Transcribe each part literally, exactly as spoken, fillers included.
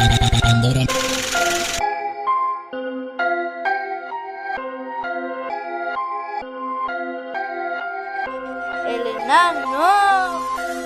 Pandora. El enano.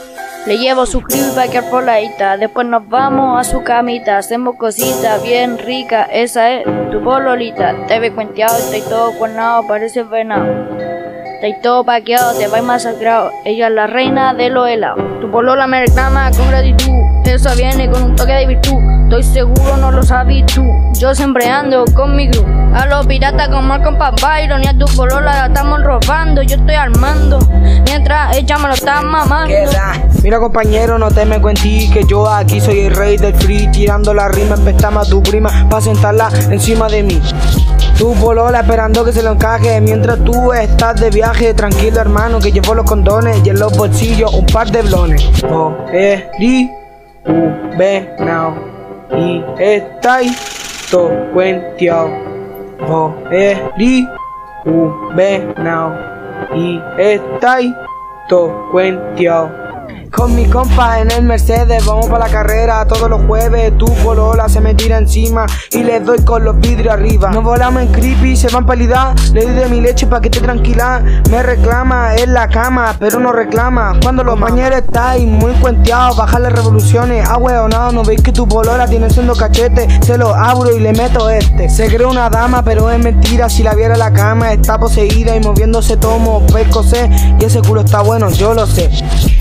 Le llevo su clip para que poladita. Después nos vamos a su camita. Hacemos cositas bien ricas. Esa es tu pololita. Te ves cuenteado, estáis todo cuernado, pareces venado. Estáis todo paqueado, te vais masacrado. Ella es la reina de los helados. Tu polola me reclama con gratitud. Esa viene con un toque de virtud. Estoy seguro no lo sabes tú. Yo siempre ando con mi crew. A los piratas como al compa Byron. Y a tu polola la estamos robando. Yo estoy armando mientras ella me lo está mamando. Mira compañero, no te me cuentí que yo aquí soy el rey del free. Tirando la rima, empezamos a tu prima pa' sentarla encima de mí. Tu polola esperando que se lo encaje mientras tú estás de viaje. Tranquilo hermano, que llevo los condones y en los bolsillos un par de blones. O, E, R, U, B, now. Y estáis todo cuenteado. O, E, R, U, B, now. Y estáis todo cuenteado. Con mi compa en el Mercedes, vamos para la carrera todos los jueves. Tu polola se me tira encima y le doy con los vidrios arriba. Nos volamos en creepy, se van palidad. Le doy de mi leche pa' que esté tranquila. Me reclama en la cama, pero no reclama cuando los compañeros estáis muy cuenteados. Bajarle revoluciones, ahueonado. No veis que tu polola tiene siendo cachete. Se lo abro y le meto este. Se cree una dama, pero es mentira. Si la viera en la cama, está poseída y moviéndose tomo pescosé. Y ese culo está bueno, yo lo sé.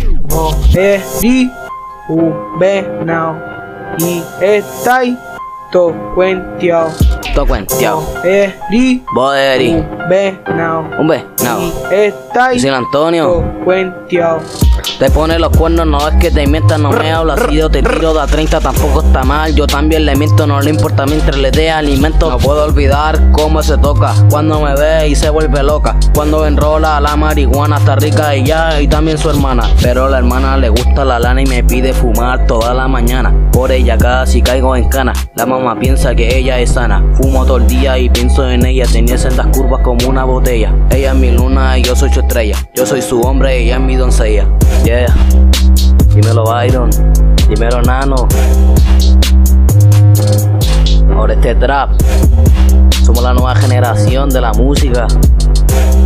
O, E, R, U, B, now. Y estáis todo cuenteado. Todo cuenteado. O, E, R, Boderi. U, B, now. Un B, no. Y estáis Sin Antonio. todo cuenteado. Te pone los cuernos, no es que te mientas, no me hablas. Si yo te tiro de a treinta tampoco está mal. Yo también le miento, no le importa mientras le dé alimento. No puedo olvidar cómo se toca cuando me ve y se vuelve loca. Cuando enrola la marihuana está rica ella y también su hermana. Pero la hermana le gusta la lana y me pide fumar toda la mañana. Por ella casi caigo en cana. La mamá piensa que ella es sana. Fumo todo el día y pienso en ella. Tenía sendas curvas como una botella. Ella es mi luna y yo soy su estrella. Yo soy su hombre y ella es mi doncella. Yeah, dímelo Byron, dímelo Nano. Ahora este trap, somos la nueva generación de la música.